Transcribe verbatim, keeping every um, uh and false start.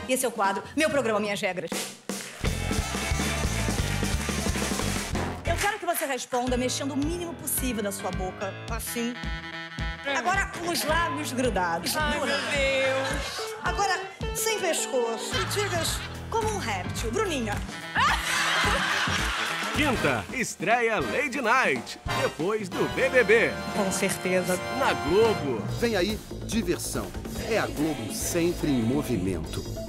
E esse é o quadro Meu Programa, Minhas Regras. Eu quero que você responda mexendo o mínimo possível da sua boca, assim. Agora, com os lábios grudados. Ai, meu Deus. Agora, sem pescoço. E digas como um réptil. Bruninha. Quinta, estreia Lady Night, depois do B B B. Com certeza. Na Globo. Vem aí, diversão. É a Globo sempre em movimento.